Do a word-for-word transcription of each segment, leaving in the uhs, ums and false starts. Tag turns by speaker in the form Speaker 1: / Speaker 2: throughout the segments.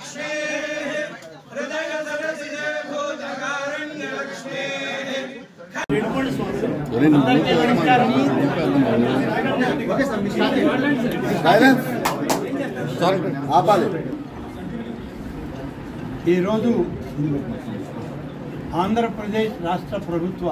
Speaker 1: लक्ष्मी हृदय सरसिजे भूतकारण्य लक्ष्मी
Speaker 2: ఈరోజు ఆంధ్రప్రదేశ్ రాష్ట్ర ప్రభుత్వ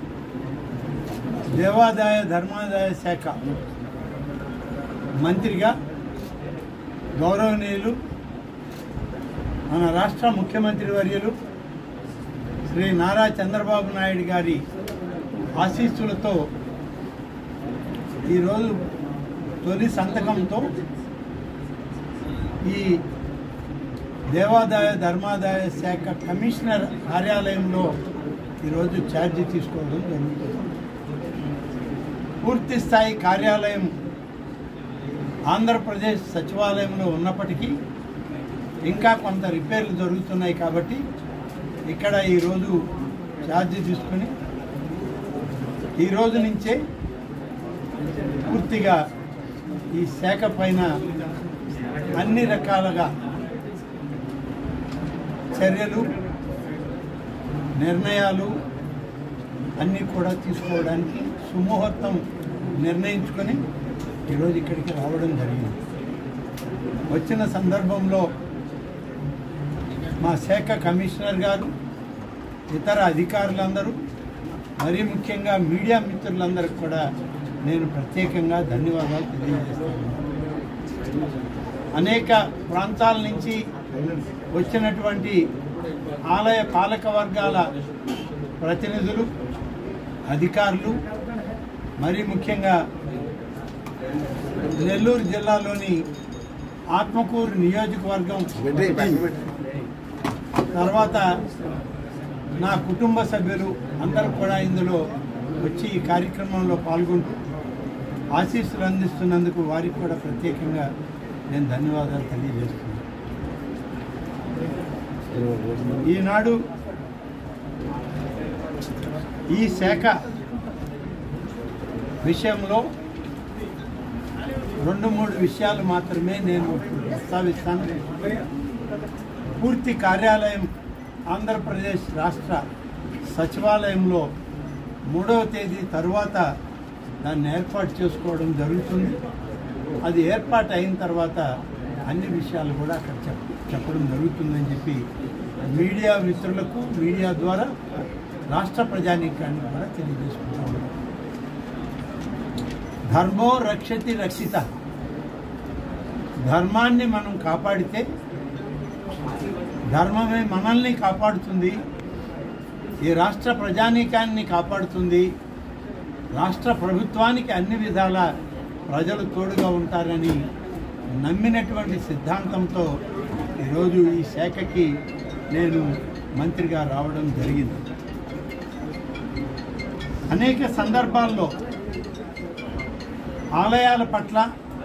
Speaker 2: దేవాదాయ ధర్మాదాయ శాఖ మంత్రిగా గౌరవనీయులు మన రాష్ట్ర ముఖ్యమంత్రి వర్యులు శ్రీ నారా చంద్రబాబు నాయుడు గారి ఆశీస్సులతో ఈరోజు తొలి సంతకంతో ఈ దేవాదాయ ధర్మాదాయ శాఖ కమిషనర్ కార్యాలయంలో ఈరోజు ఛార్జీ తీసుకోవడం జరుగుతుంది. పూర్తి స్థాయి కార్యాలయం ఆంధ్రప్రదేశ్ సచివాలయంలో ఉన్నప్పటికీ ఇంకా కొంత రిపేర్లు జరుగుతున్నాయి కాబట్టి ఇక్కడ ఈరోజు ఛార్జీ తీసుకుని ఈరోజు నుంచే పూర్తిగా ఈ శాఖ పైన అన్ని రకాలుగా చర్యలు నిర్ణయాలు అన్నీ కూడా తీసుకోవడానికి సుముహూర్తం నిర్ణయించుకొని ఈరోజు ఇక్కడికి రావడం జరిగింది. వచ్చిన సందర్భంలో మా శాఖ కమిషనర్ గారు, ఇతర అధికారులందరూ, మరీ ముఖ్యంగా మీడియా మిత్రులందరికీ కూడా నేను ప్రత్యేకంగా ధన్యవాదాలు తెలియజేస్తాను. అనేక ప్రాంతాల నుంచి వచ్చినటువంటి ఆలయ పాలక వర్గాల ప్రతినిధులు, అధికారులు, మరీ ముఖ్యంగా నెల్లూరు జిల్లాలోని ఆత్మకూరు నియోజకవర్గం, తర్వాత నా కుటుంబ సభ్యులు అందరూ కూడా ఇందులో వచ్చి ఈ కార్యక్రమంలో పాల్గొంటూ ఆశీస్సులు అందిస్తున్నందుకు వారికి కూడా ప్రత్యేకంగా నేను ధన్యవాదాలు తెలియజేస్తున్నాను. ఈనాడు ఈ శాఖ విషయంలో రెండు మూడు విషయాలు మాత్రమే నేను ప్రస్తావిస్తాను. పూర్తి కార్యాలయం ఆంధ్రప్రదేశ్ రాష్ట్ర సచివాలయంలో మూడవ తేదీ తరువాత దాన్ని ఏర్పాటు చేసుకోవడం జరుగుతుంది. అది ఏర్పాటు అయిన తర్వాత అన్ని విషయాలు కూడా అక్కడ చెప్ చెప్పడం జరుగుతుందని చెప్పి మీడియా మిత్రులకు మీడియా ద్వారా రాష్ట్ర ప్రజానీకాన్ని కూడా తెలియజేసుకుంటాము. ధర్మో రక్షతి రక్షిత. ధర్మాన్ని మనం కాపాడితే ధర్మమే మనల్ని కాపాడుతుంది, ఈ రాష్ట్ర ప్రజానీకాన్ని కాపాడుతుంది, రాష్ట్ర ప్రభుత్వానికి అన్ని విధాల ప్రజలు తోడుగా ఉంటారని నమ్మినటువంటి సిద్ధాంతంతో ఈరోజు ఈ శాఖకి నేను మంత్రిగా రావడం జరిగింది. అనేక సందర్భాల్లో ఆలయాల పట్ల,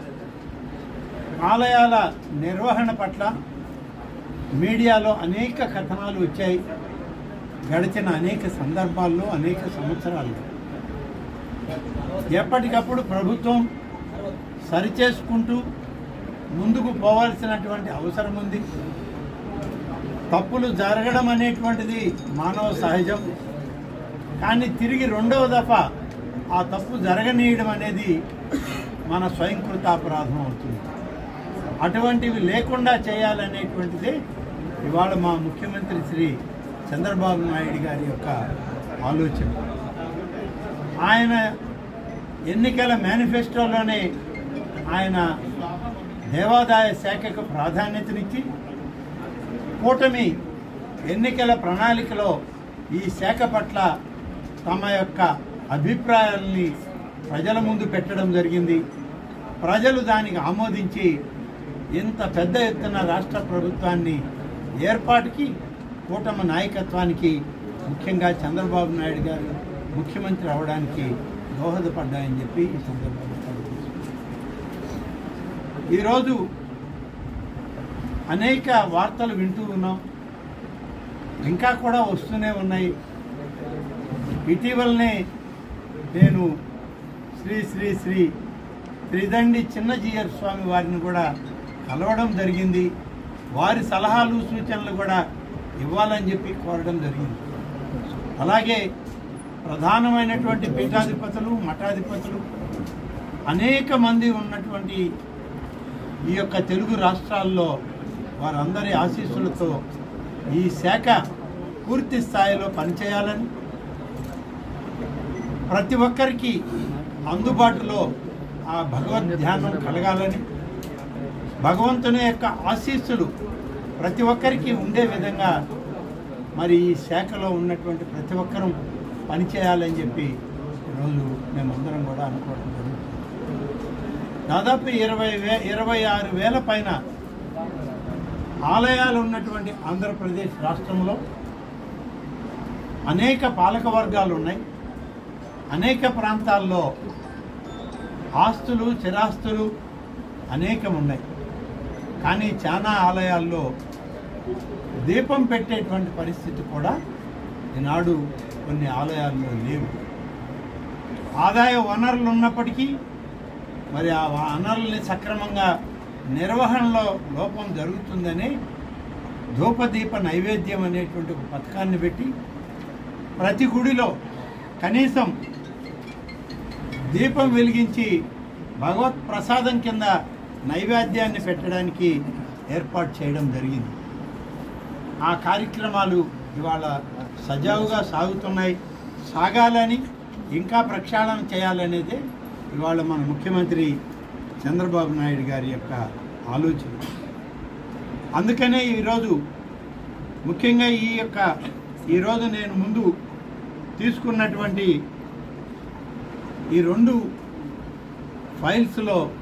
Speaker 2: ఆలయాల నిర్వహణ పట్ల మీడియాలో అనేక కథనాలు వచ్చాయి. గడిచిన అనేక సందర్భాల్లో, అనేక సంవత్సరాలు ఎప్పటికప్పుడు ప్రభుత్వం సరిచేసుకుంటూ ముందుకు పోవాల్సినటువంటి అవసరం ఉంది. తప్పులు జరగడం అనేటువంటిది మానవ సహజం. కానీ తిరిగి రెండవ దఫా ఆ తప్పు జరగనీయడం అనేది మన స్వయంకృతాపరాధం అవుతుంది. అటువంటివి లేకుండా చేయాలనేటువంటిది ఇవాళ మా ముఖ్యమంత్రి శ్రీ చంద్రబాబు నాయుడు గారి యొక్క ఆలోచన. ఆయన ఎన్నికల మేనిఫెస్టోలోనే ఆయన దేవాదాయ శాఖకు ప్రాధాన్యతనిచ్చి కూటమి ఎన్నికల ప్రణాళికలో ఈ శాఖ పట్ల తమ యొక్క అభిప్రాయాలని ప్రజల ముందు పెట్టడం జరిగింది. ప్రజలు దానికి ఆమోదించి ఇంత పెద్ద ఎత్తున రాష్ట్ర ప్రభుత్వాన్ని ఏర్పాటుకి, కూటమి నాయకత్వానికి, ముఖ్యంగా చంద్రబాబు నాయుడు గారు ముఖ్యమంత్రి అవడానికి దోహదపడ్డాయని చెప్పి ఈ సందర్భంగా ఈరోజు అనేక వార్తలు వింటూ ఉన్నాం, ఇంకా కూడా వస్తూనే ఉన్నాయి. ఇటీవలనే నేను శ్రీ శ్రీ శ్రీ త్రిదండి చిన్నజీయర్ స్వామి వారిని కూడా కలవడం జరిగింది. వారి సలహాలు సూచనలు కూడా ఇవ్వాలని చెప్పి కోరడం జరిగింది. అలాగే ప్రధానమైనటువంటి పీఠాధిపతులు మఠాధిపతులు అనేక మంది ఉన్నటువంటి ఈ యొక్క తెలుగు రాష్ట్రాల్లో వారందరి ఆశీస్సులతో ఈ శాఖ పూర్తి స్థాయిలో పనిచేయాలని, ప్రతి ఒక్కరికి అందుబాటులో ఆ భగవద్ ధ్యానం కలగాలని, భగవంతుని యొక్క ఆశీస్సులు ప్రతి ఒక్కరికి ఉండే విధంగా మరి ఈ శాఖలో ఉన్నటువంటి ప్రతి ఒక్కరూ పనిచేయాలని చెప్పి ఈరోజు మేమందరం కూడా అనుకోవడం జరుగుతుంది. దాదాపు ఇరవై వే ఇరవై ఆరు వేల పైన ఆలయాలు ఉన్నటువంటి ఆంధ్రప్రదేశ్ రాష్ట్రంలో అనేక పాలక వర్గాలు ఉన్నాయి. అనేక ప్రాంతాల్లో ఆస్తులు చిరాస్తులు అనేకం ఉన్నాయి. కానీ చాలా ఆలయాల్లో దీపం పెట్టేటువంటి పరిస్థితి కూడా ఈనాడు కొన్ని ఆలయాల్లో లేవు. ఆదాయ వనరులు ఉన్నప్పటికీ మరి ఆ వనరుల్ని సక్రమంగా నిర్వహణలో లోపం జరుగుతుందని ధూపదీప నైవేద్యం అనేటువంటి ఒక పథకాన్ని పెట్టి ప్రతి గుడిలో కనీసం దీపం వెలిగించి భగవత్ ప్రసాదం కింద నైవేద్యాన్ని పెట్టడానికి ఏర్పాటు చేయడం జరిగింది. ఆ కార్యక్రమాలు ఇవాళ సజావుగా సాగుతున్నాయి. సాగాలని, ఇంకా ప్రక్షాళన చేయాలనేదే ఇవాళ మన ముఖ్యమంత్రి చంద్రబాబు నాయుడు గారి యొక్క ఆలోచన. అందుకనే ఈరోజు ముఖ్యంగా ఈ యొక్క ఈరోజు నేను ముందు తీసుకున్నటువంటి ఈ రెండు ఫైల్స్లో